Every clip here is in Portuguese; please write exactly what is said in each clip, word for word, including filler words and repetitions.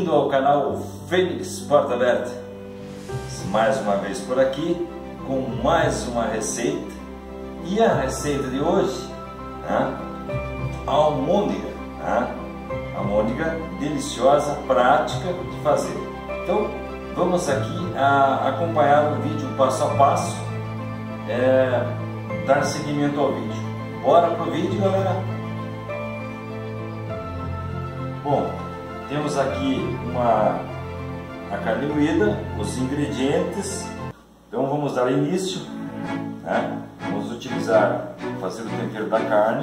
Bem-vindo ao canal Fênix Porta Aberta. Mais uma vez por aqui com mais uma receita. E a receita de hoje, né? Almôndega, né? Almôndega deliciosa, prática de fazer. Então vamos aqui a acompanhar o vídeo passo a passo, é, dar seguimento ao vídeo. Bora pro vídeo, galera. Bom, temos aqui uma a carne moída, os ingredientes. Então vamos dar início, né? Vamos utilizar, fazer o tempero da carne.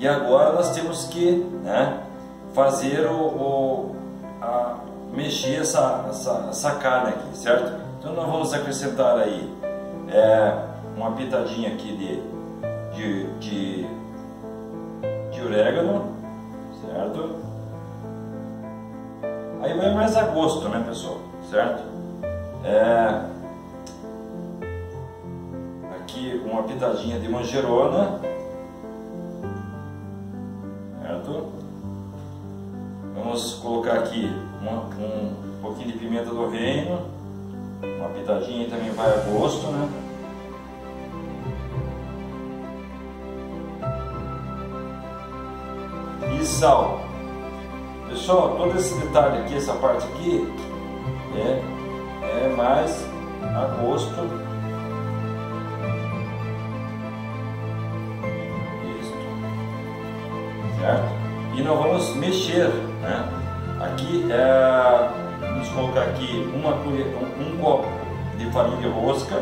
agora nós temos que, né, fazer o, o a, mexer essa, essa, essa carne aqui, certo? Então nós vamos acrescentar aí é, uma pitadinha aqui de, de, de, de orégano, certo? Aí vai mais a gosto, né, pessoal, certo? É, aqui uma pitadinha de manjerona, certo? Vamos colocar aqui uma, um pouquinho de pimenta do reino, uma pitadinha também vai a gosto, né? E sal. Pessoal, todo esse detalhe aqui, essa parte aqui, é, é mais a gosto. Isso. Certo? E nós vamos mexer, né? Aqui, é, vamos colocar aqui uma colher, um, um copo de farinha de rosca.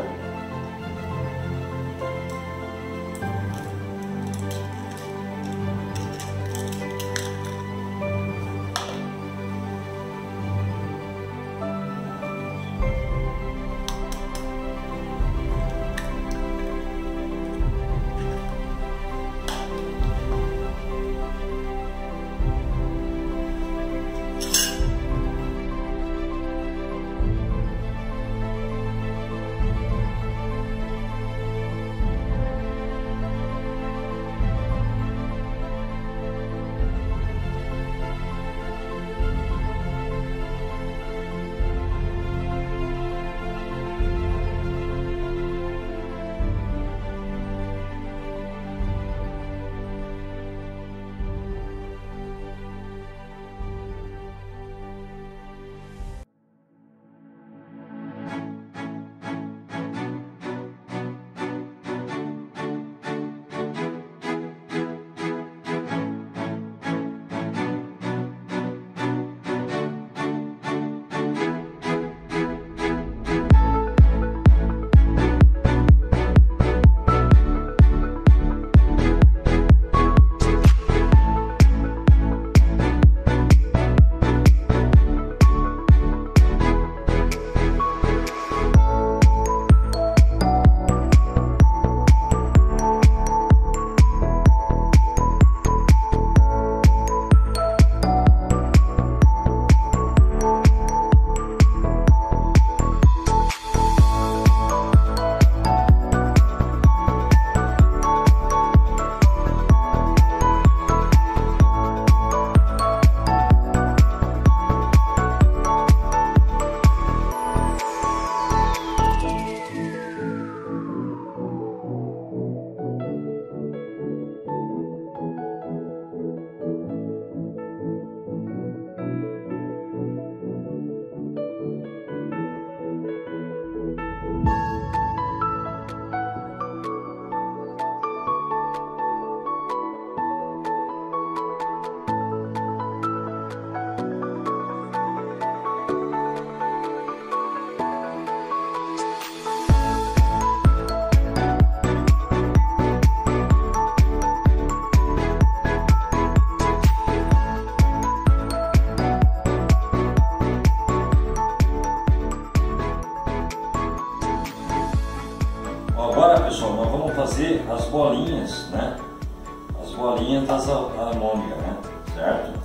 Agora, pessoal, nós vamos fazer as bolinhas, né? As bolinhas das almôndegas, né? Certo?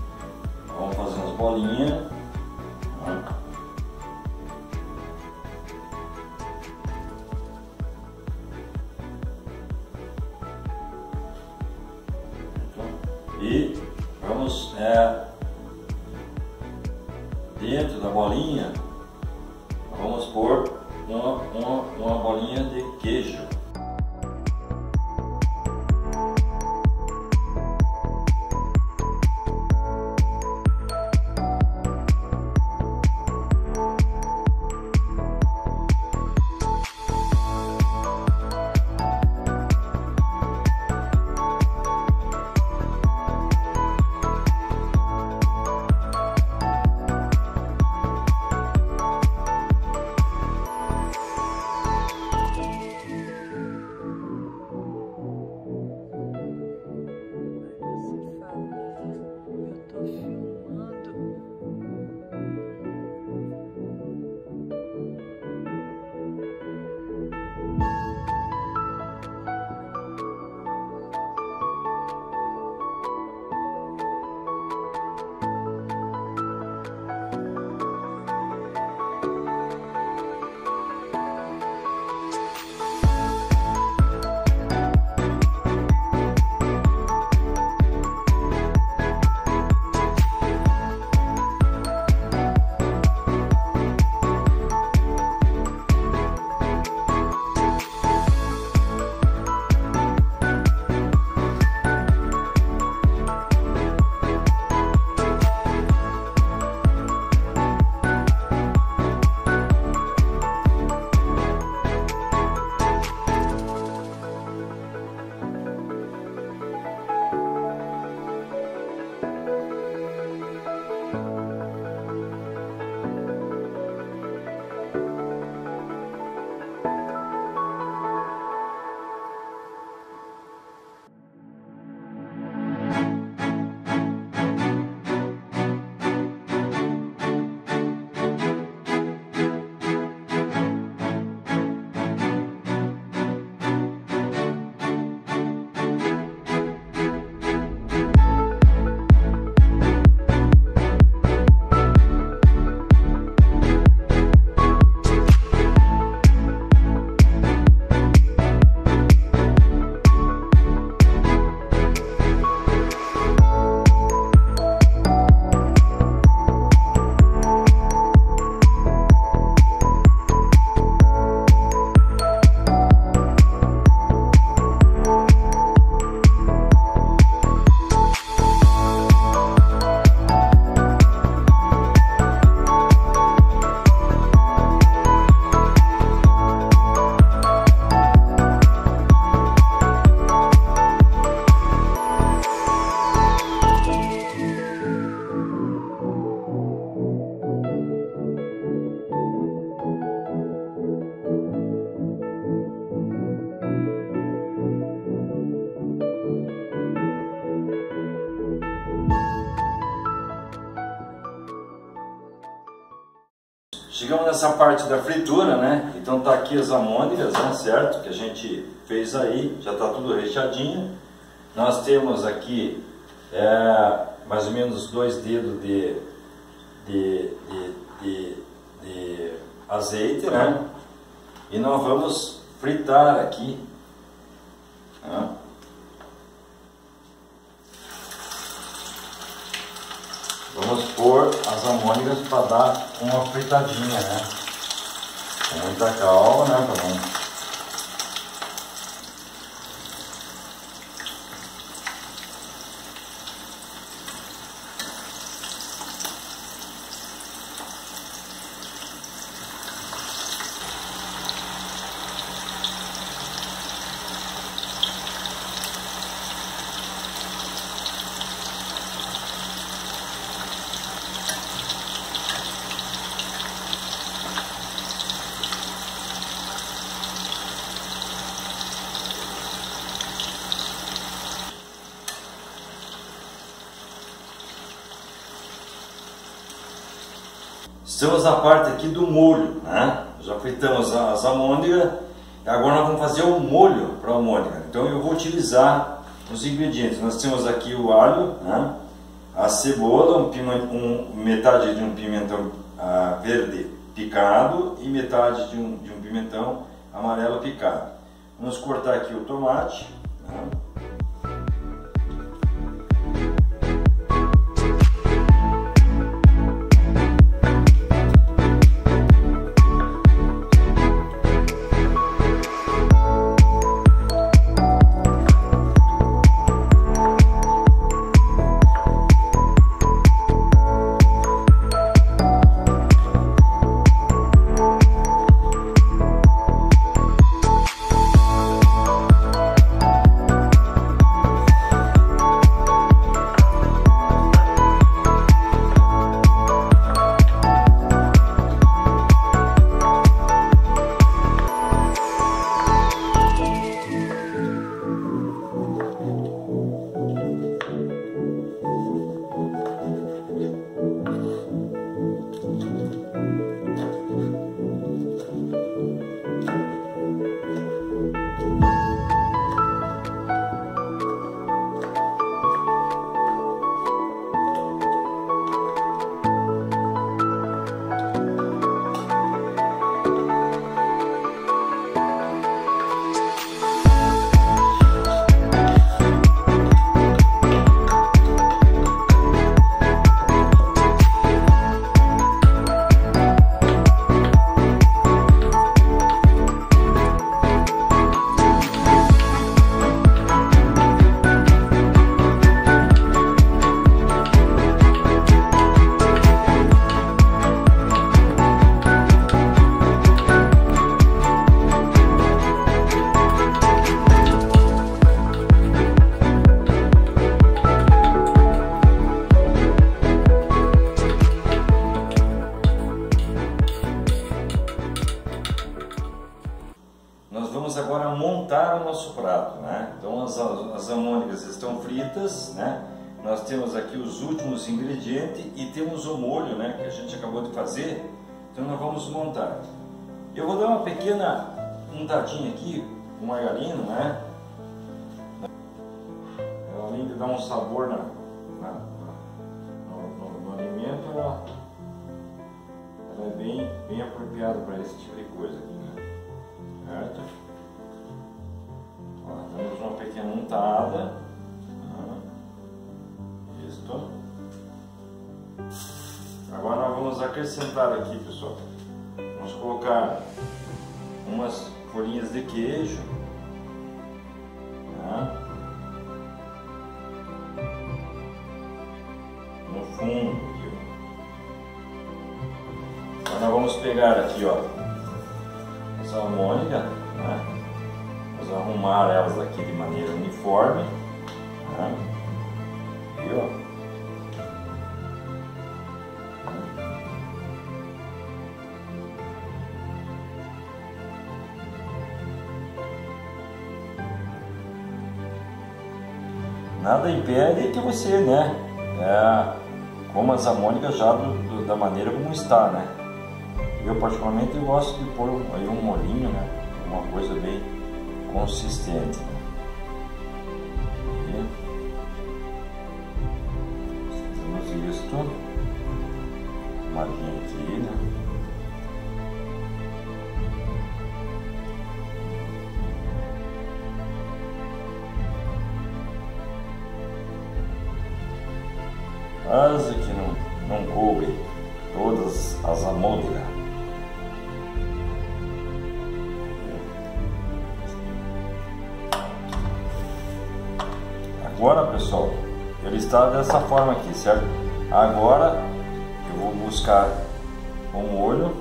Vamos fazer as bolinhas. Né? E vamos é, dentro da bolinha, vamos pôr uma, uma, uma bolinha de queijo. Chegamos nessa parte da fritura, né? Então tá aqui as almôndegas, né? Certo? Que a gente fez aí, já tá tudo recheadinho. Nós temos aqui é, mais ou menos dois dedos de, de, de, de, de azeite, né? E nós vamos fritar aqui. Né? Vamos pôr as almôndegas para dar uma fritadinha, né? Com muita calma, né? Pra não... Estamos na parte aqui do molho, né? Já fritamos as almôndegas, agora nós vamos fazer o molho para a almôndega. Então eu vou utilizar os ingredientes. Nós temos aqui o alho, né? A cebola, um pimenta, um, metade de um pimentão uh, verde picado e metade de um, de um pimentão amarelo picado. Vamos cortar aqui o tomate, né? Agora montar o nosso prato, né? Então as, as almôndegas estão fritas, né? Nós temos aqui os últimos ingredientes e temos o molho, né? Que a gente acabou de fazer. Então nós vamos montar. Eu vou dar uma pequena untadinha aqui com margarina, né? Ela, além de dar um sabor na, na, no, no, no alimento, ela, ela é bem, bem apropriada para esse tipo de coisa aqui, né? Certo? Temos uma pequena untada. Isto. Agora nós vamos acrescentar aqui, pessoal. Vamos colocar umas folhinhas de queijo. Tá? No fundo aqui, ó. Agora nós vamos pegar aqui, ó, essa almôndega, né? Vamos arrumar elas aqui de maneira uniforme, né? E, ó, nada impede que você, né, é, coma as almôndegas já do, do, da maneira como está, né? Eu particularmente gosto de pôr aí um molhinho, né? Uma coisa bem consistente. E temos isto, uma linha aqui, né? Quase que não, não coube todas as almôndegas. Agora, pessoal, ele está dessa forma aqui, certo? Agora eu vou buscar um molho.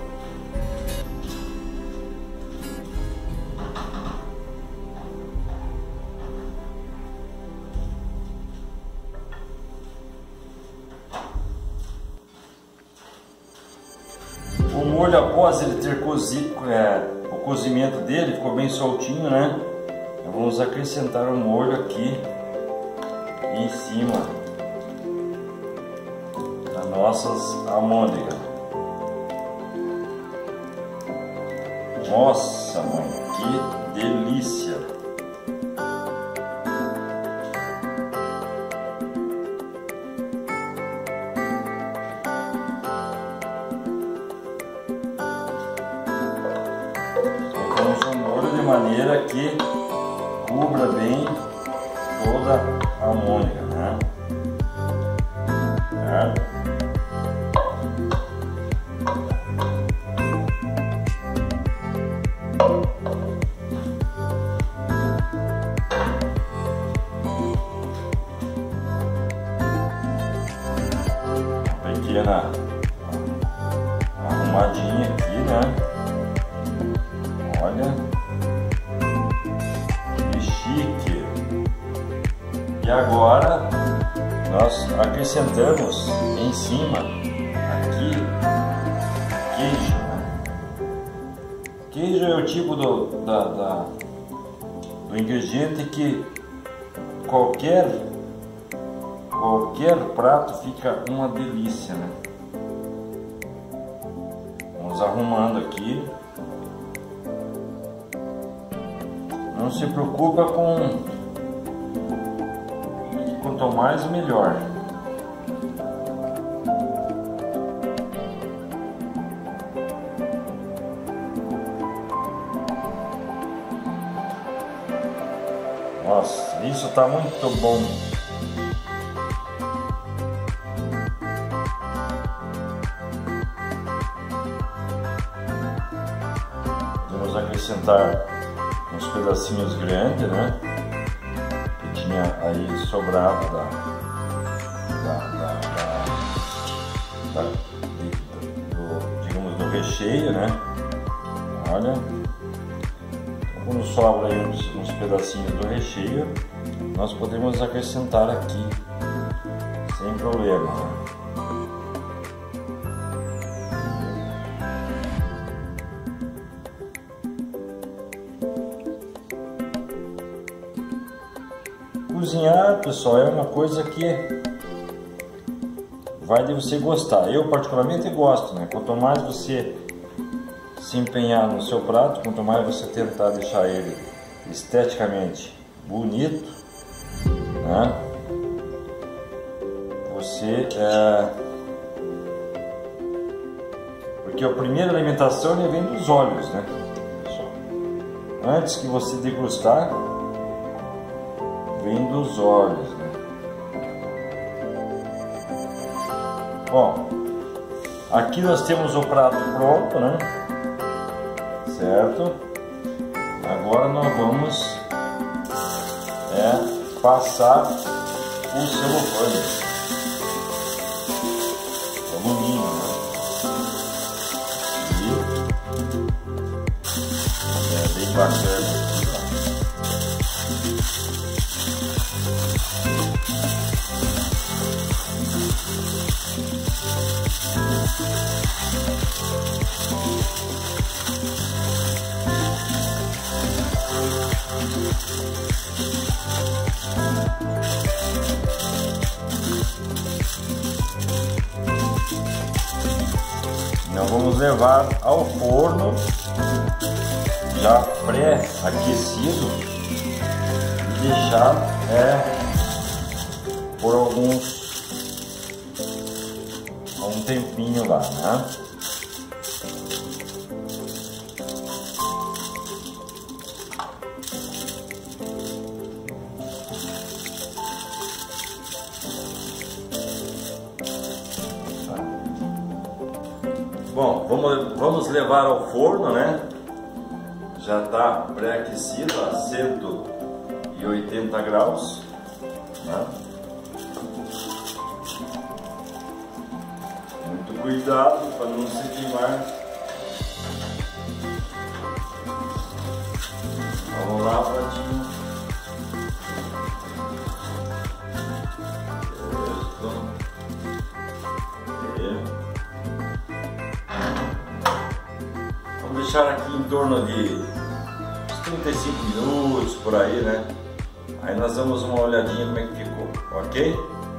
O molho, após ele ter cozido, é, o cozimento dele ficou bem soltinho, né? Então vamos acrescentar o molho aqui em cima das nossas almôndegas. Nossa, mãe, que delícia! Colocamos o molho de maneira que cubra bem toda a almôndega, né? Certo? Uma pequena arrumadinha aqui, né? Olha, que chique! E agora nós acrescentamos em cima aqui queijo, né? Queijo é o tipo do, da, da, do ingrediente que qualquer qualquer prato fica uma delícia, né? Vamos arrumando aqui. Não se preocupa com, quanto mais melhor. Nossa, isso tá muito bom. Vamos acrescentar uns pedacinhos grandes, né? Que tinha aí sobrado da, da, da, da, da do, digamos, do recheio, né? Olha, quando sobra aí uns, uns pedacinhos do recheio, nós podemos acrescentar aqui sem problema, né? Cozinhar, pessoal, é uma coisa que vai de você gostar. Eu particularmente gosto, né? Quanto mais você se empenhar no seu prato, quanto mais você tentar deixar ele esteticamente bonito, né? Você é... porque a primeira alimentação ele vem dos olhos, né? Antes que você degustar, vem dos olhos, né? Bom, aqui nós temos o prato pronto, né? Certo? Agora nós vamos é, passar o celofane, o alumínio, né? E é bem bacana. Então vamos levar ao forno já pré-aquecido e deixar é, por alguns um tempinho lá, né? Bom, vamos, vamos levar ao forno, né? Já está pré-aquecido a cento e oitenta graus, né? Muito cuidado para não se queimar. Vamos lá, pratinho. Vamos deixar aqui em torno de uns trinta e cinco minutos por aí, né? Aí nós damos uma olhadinha como é que ficou, ok?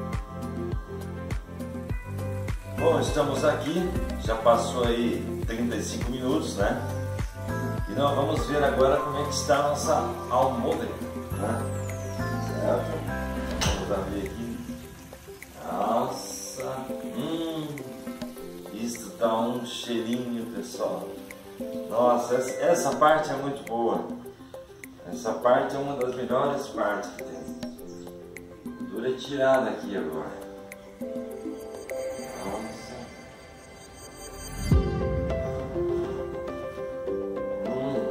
Bom, estamos aqui, já passou aí trinta e cinco minutos, né? E nós vamos ver agora como é que está a nossa almôndega, né? Certo? Vamos abrir aqui. Nossa! Hum! Isso dá um cheirinho, pessoal. Nossa, essa parte é muito boa. Essa parte é uma das melhores partes que tem. Dura é tirar daqui agora. Nossa. Hum.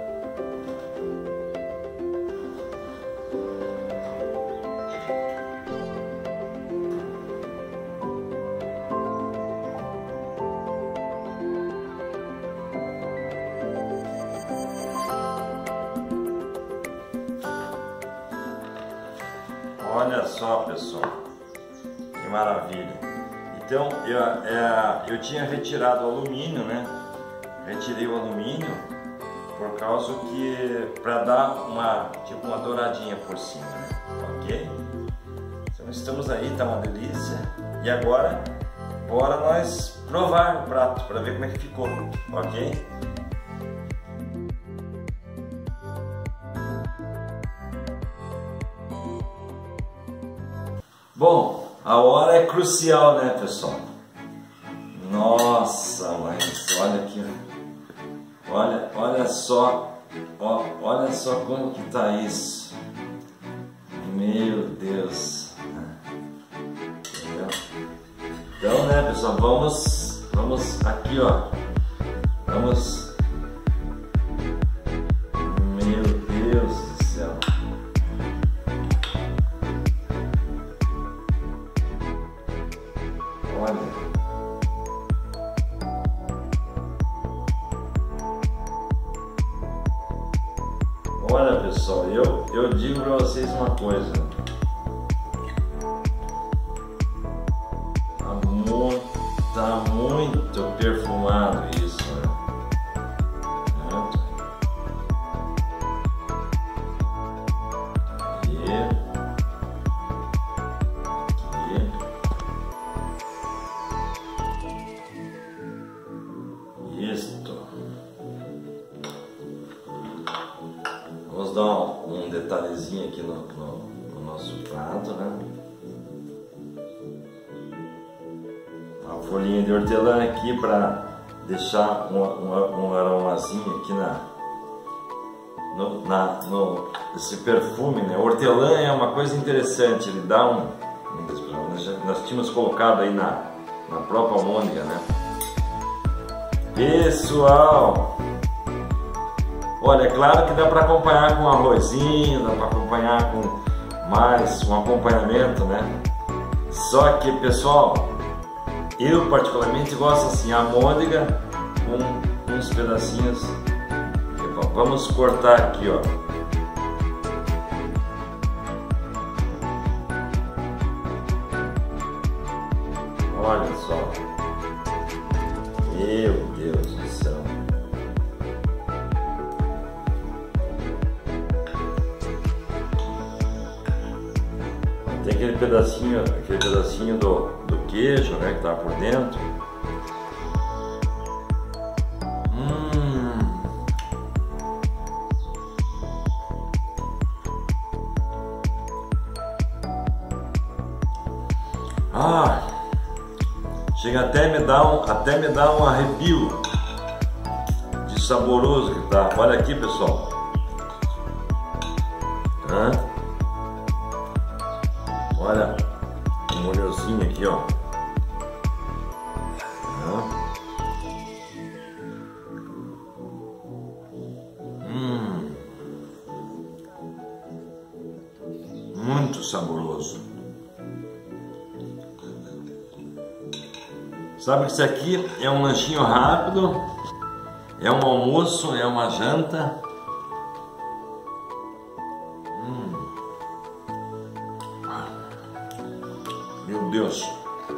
Olha só, pessoal, que maravilha. Então eu, é, eu tinha retirado o alumínio, né? Retirei o alumínio por causa que para dar uma tipo uma douradinha por cima, né? Ok? Então estamos aí, tá uma delícia. E agora bora nós provar o prato para ver como é que ficou, ok? Bom, a hora é crucial, né, pessoal? Nossa, mas olha aqui, olha, olha só, ó, olha só como que tá isso. Meu Deus. Entendeu? Então, né, pessoal, vamos, vamos aqui, ó, vamos. Meu Deus do céu. Olha. Olha, pessoal, eu, eu digo para vocês uma coisa. Tá muito, tá muito perfumado isso, né? Vamos dar um, um detalhezinho aqui no, no, no nosso prato, né? Uma folhinha de hortelã aqui para deixar um, um, um aromazinho aqui na, no, na, no esse perfume, né? Hortelã é uma coisa interessante, ele dá um, nós, nós tínhamos colocado aí na, na própria almôndega, né? Pessoal, olha, é claro que dá para acompanhar com arrozinho, dá para acompanhar com mais um acompanhamento, né? Só que, pessoal, eu particularmente gosto assim, a almôndega com uns pedacinhos. Vamos cortar aqui, ó. Olha só. Meu Deus do céu. Tem aquele pedacinho, aquele pedacinho do, do queijo, né, que tá por dentro. Ah, chega até me dar um, até me dá um arrepio de saboroso que tá. Olha aqui, pessoal. Hã? Olha o molhozinho aqui, ó. Hã? Hum, muito saboroso. Sabe que isso aqui é um lanchinho rápido, é um almoço, é uma janta. Hum. Meu Deus.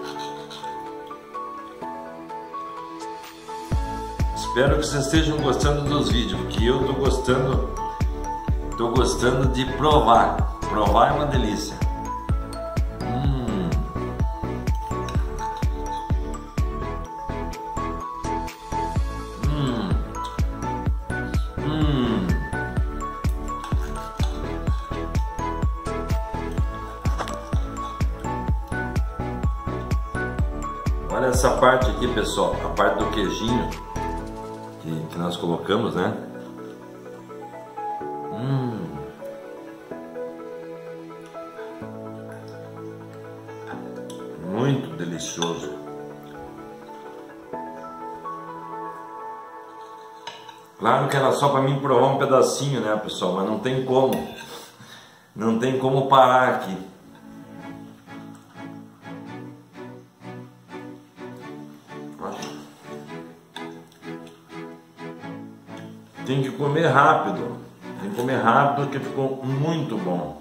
Espero que vocês estejam gostando dos vídeos, porque eu tô gostando, tô gostando de provar. Provar é uma delícia. Hum. Hum. Hum. Olha essa parte aqui, pessoal, a parte do queijinho que, que nós colocamos, né? Hum. Muito delicioso. Claro que era só para mim provar um pedacinho, né, pessoal? Mas não tem como. Não tem como parar aqui. Tem que comer rápido. Tem que comer rápido porque ficou muito bom.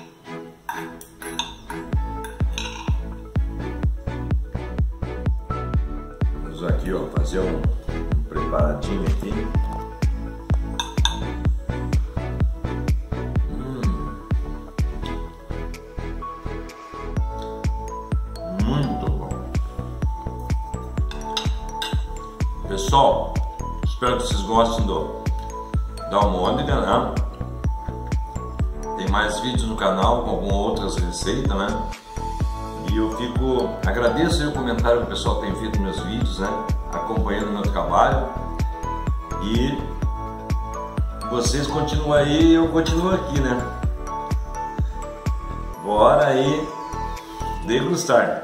Vamos aqui, ó, fazer um, um preparadinho aqui. Hum. Muito bom. Pessoal, espero que vocês gostem do da almôndega, né? Tem mais vídeos no canal com algumas outras receitas, né? E eu fico, agradeço aí o comentário que o pessoal tem feito nos meus vídeos, né? Acompanhando o meu trabalho. E vocês continuam aí e eu continuo aqui, né? Bora aí degustar.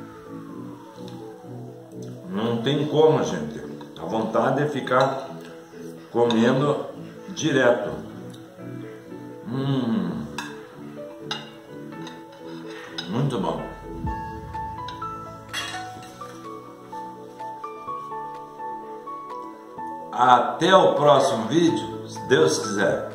Não tem como, gente. A vontade é ficar comendo direto. Hum, muito bom. Até o próximo vídeo, se Deus quiser.